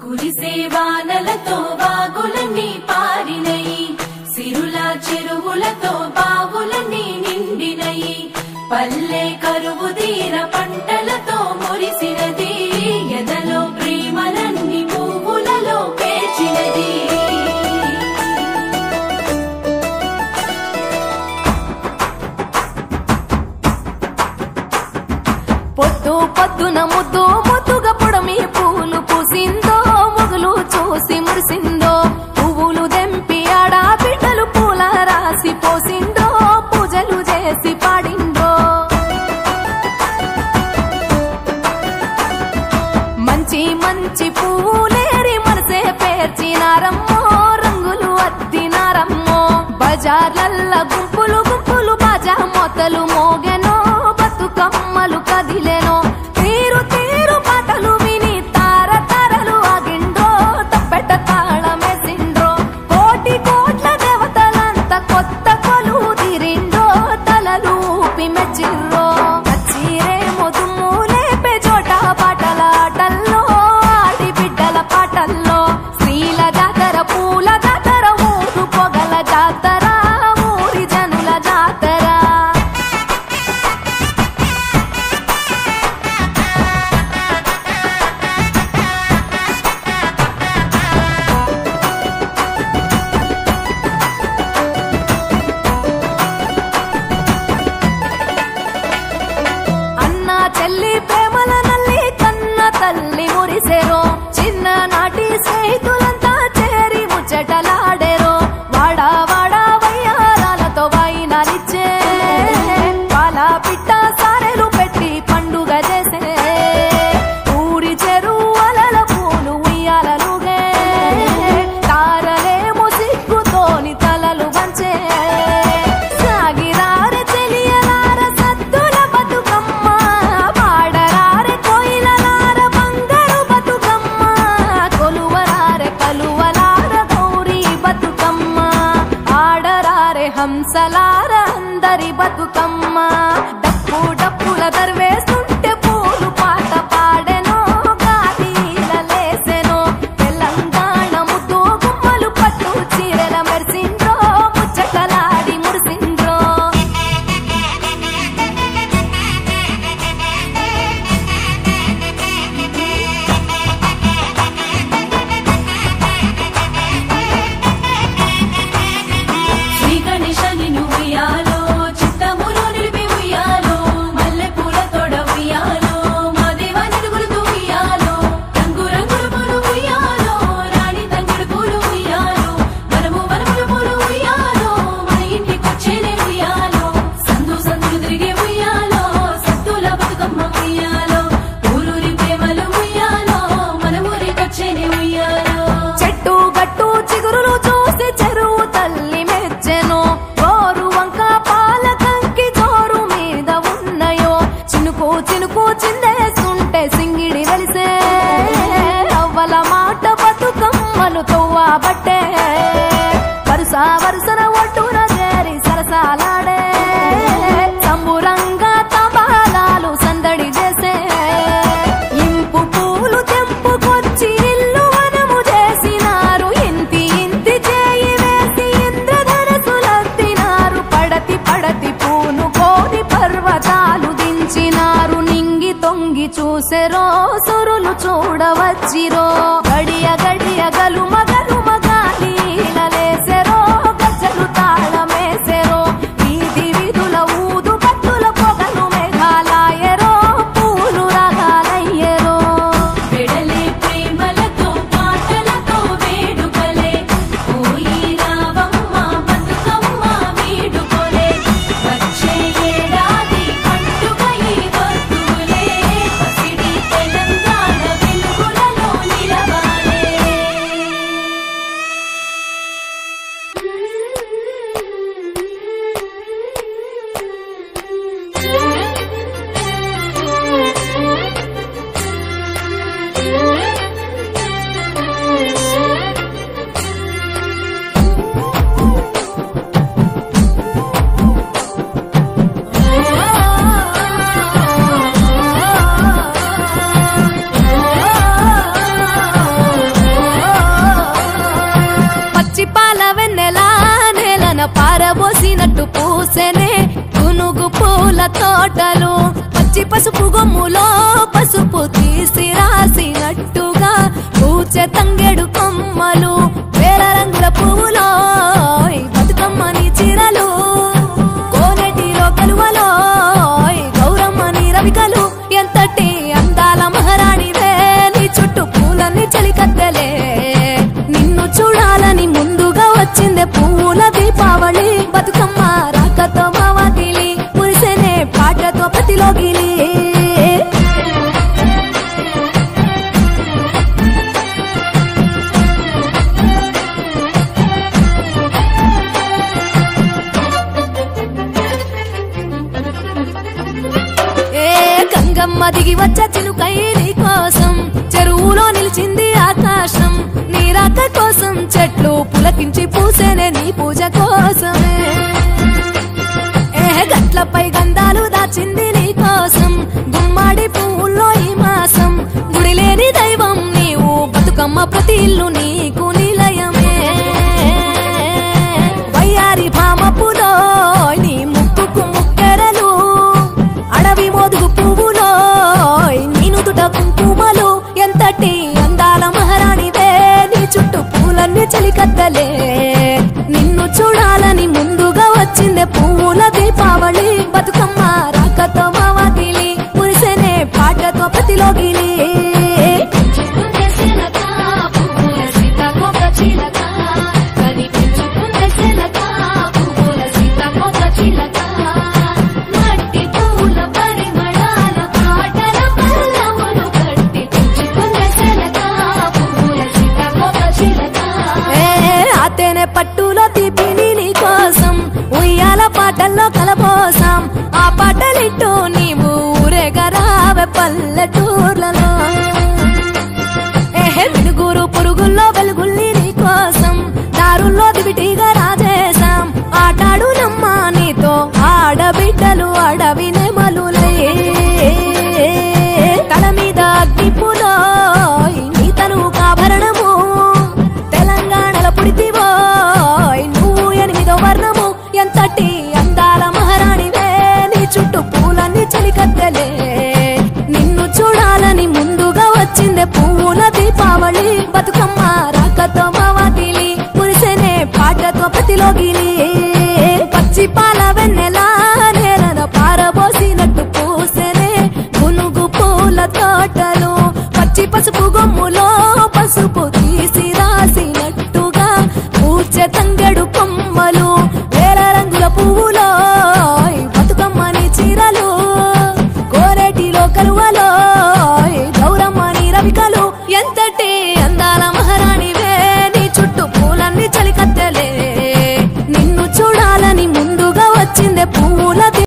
కురిసేవానలతో వాగులన్నీ పారినయి, సిరుల చెరువులతో బావులన్నీ నిండినయి, పల్లె కరువు తీర పంటలతో మురిసినది, ఎదలో ప్రేమలన్నీ పువ్వులలో పేర్చినది. పొద్దు పొద్దున ముద్దు ముద్దుగా పొడమి పూలు పూసిందో, మొగులు చూసి మురిసిందో, పువ్వులు దెంపి ఆడా బిడ్డలు పూల రాసి పోసిందో, పూజలు చేసి పాడిందో. మంచి మంచి పువ్వులేరి మనసే పేర్చినారమ్మో, రంగులు అద్దినారమ్మో, బజార్లల్ల గుంపులు గుంపులు బాజా మొత్తలు మోగెనో, బతుకమ్మలు కదిలెనో, తీరు తీరు పాటలు విని తార తారలు ఆగిండ్రో, తప్పెట తాళమేసిండ్రో, కోటి కోట్ల దేవతలంతా కొత్త కొలు తీరిండ్రో, తలలు ఊపి మెచ్చిర్రో. నచ్చిరేమో దుమ్ము లేపే చోట పాటల ఆటల్లో, ఆడి బిడ్డల పాటల్లో, స్త్రీల జాతర పూల జాతర ఊరు పొగల జాతర, ఊరి జనుల జాతర. అన్న చెల్లి ప్రేమల నల్లి కన్న తల్లి మురిసెరో, చిన్ననాటి స్నేహితులంతా చేరి ముచ్చటలాడెరో, వాడా వాడా వయ్యారాలతో వైనాలిచ్చే, పాల పిట్ట సారెలు పెట్టి పండుగ చేసే, ఊరి చెరువుల పూలు ఉయ్యాలలుగే, తారలేమో సిగ్గుతోని తలలు వంచే, సాగిరారె చెలియలార సద్దుల బతుకమ్మ, పాడరారె కోయిలలార బంగారు బతుకమ్మ, కొలువరారె కలువలార గౌరీ బతుకమ్మ, ఆడరారె హంసలార అందరి బతుకమ్మ. డప్పు డప్పుల దర్వేస్తుంటే పూలు పాట పాడెనో, గాలిలలేసెనో, తెలంగాణ ముద్దు గుమ్మలు పట్టు చీరెల మెరిసిండ్రో, ముచ్చటలాడి మురిసిండ్రో. శ్రీ గణేశని ఉయ్యాలో, చిత్తములు నిలిపి ఉయ్యాలో, మల్లె పూల తోడ ఉయ్యాలో, మా దేవ నిలుగులుతూ ఉయ్యాలో, రంగు రంగుల పూలు ఉయ్యాలో, రాణి తంగుడు పూలు ఉయ్యాలో, వనము వనముల పూలు ఉయ్యాలో, మన ఇంటికొచ్చేనే ఉయ్యాలో, సందు సందులు తిరిగే ఉయ్యాలో, సత్తుల బతుకమ్మ ఉయ్యాలో, ఊరూరి ప్రేమలు ఉయ్యాలో, మన ఊరికొచ్చేనే ఉయ్యాలో. చెట్టు గట్టు చిగురులు చూసి చెరువు తల్లి మెచ్చెనో, గోరు వంక పాల కంకి జోరు మీద ఉన్నయో, చినుకు చినుకు చిందేస్తుంటే సింగిడి వెలిసే, అవ్వల మాట బతుకమ్మలు తవ్వబట్టే, వరుస వరుసన ఒడ్డున చేరి సరసాలాడే, సంబురంగా తబాలాలు సందడి చేసే, ఇంపు పూలు తెంపుకొచ్చి ఇల్లు వనము చేసినారు, ఇంతి ఇంతి చేయి వేసి ఇంద్రధనసులత్తినారు, పడతి పడతి పూను కోరి పర్వతాలు దించినారు, నింగి తొంగి చూసెరో, సురులు చూడవచ్చిరో, గడియ గడియ గలుమ గలుమ గాలిలలేసెరో, గజ్జలు తాళమేసెరో, వీధి వీధుల ఊదు పట్టుల పొగలు మేఘాలాయరో, పూలు రాగాలయ్యరో. వెడలే ప్రేమలతో పాటలతో వేడుకలే, పోయి రావమ్మ బతుకమ్మ వీడుకోలే, వచ్చే ఏడాది పండుగ ఈ వస్తువులే, పసిడి తెలంగాణ వెలుగులలో నిలవాలే. పూసెనే గునుగు పూల తోటలు పచ్చి పసుపు గొమ్ములో పసుపు తీసి రాసినట్టుగా పూచె తంగెడు కొమ్మలు వేల రంగుల పువ్వులో బతుకమ్మని చీరలు కోనెటిలో కలువలో గౌరమ్మని రవికలు ఎంతటి అందాల మహారాణివే నీ చుట్టూ పూలన్నీ చలికత్తెలే నిన్ను చూడాలని ముందుగా వచ్చిందే పూల దీపావళి బతుకమ్మ రాకతో మావాకిలి మురిసెనే పాటతో ప్రతిలోగిలి గంగమ్మ దిగి వచ్చ చిలుకై నీ కోసం చెరువులో నిలిచింది ఆకాశం నీ రాక కోసం చెట్లు పులకించి పూసేనే నీ పూజ కోసమే గట్లపై గంధాలు దాచింది నీ కోసం గుమ్మాడి పువ్వుల్లో ఈ మాసం గుడి లేని దైవం నీవు బతుకమ్మ ప్రతి ఇల్లు నీకు నిలయమే వయ్యారి భామపులో నీ ముక్కుకు ముక్కెరలు అడవి మోదుగు పువ్వులో నీనుదుట కుంకుమలు ఎంతటి అందాల మహారాణివే నీ చుట్టూ పూలన్నీ చలికత్తలే నిన్ను చూడాలని ముందుగా వచ్చిందే పూల దీపావళి బతుకమ్మ రాకతో మావాకిలి మురిసెనే పాటతో ప్రతిలోగిలి పట్టులో తీపిని నీ కోసం ఉయ్యాల పాటల్లో కలపోసాం ఆ పాటలిట్టు నీవు ఊరేగరావే పల్లెటూర్లలో మినుగురు పురుగుల్లో వెలుగుల్ని నీ కోసం దారుల్లో దివిటిగా రాజేశాం ఆటాడు నమ్మ నీతో ఆడబిడ్డలు అడవి నెమలులే తల మీద అగ్నిపులో నీ తను కాభరణము తెలంగాణలో పుడితివో నువ్వు 8వ వర్ణము ఎంతటి అందాల మహారాణివే నీ చుట్టూ పూలన్నీ చలికత్తెలే నిన్ను చూడాలని ముందుగా వచ్చిందే పూల దీపావళి బతుకమ్మ రాకతో మావాకిలి మురిసెనే పాటతో ప్రతిలోగిలి పచ్చి పాల వెన్నెలా నేలన పారబోసినట్టు పూసెనే గునుగు పూల తోటలు పచ్చి పసుపు గొమ్ములో పసుపు తీసి రాసినట్టుగా పూచె తంగెడు కొమ్మలు